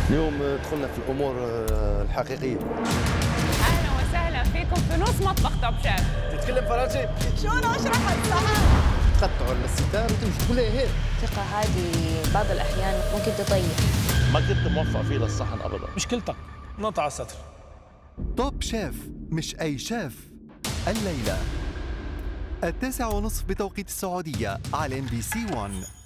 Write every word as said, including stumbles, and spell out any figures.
اليوم دخلنا في الامور الحقيقيه. اهلا وسهلا فيكم في نص مطبخ توب شيف. تتكلم فرنسي؟ شو انا اشرح الصحن؟ تقطعوا الستار وتمشي تقول هيك. الثقة هذه بعض الأحيان ممكن تطيح. ما كنت موفق فيه للصحن ابدا. مشكلتك نقطع السطر. توب شيف مش أي شيف. الليلة التاسعة ونصف بتوقيت السعودية على إم بي سي واحد.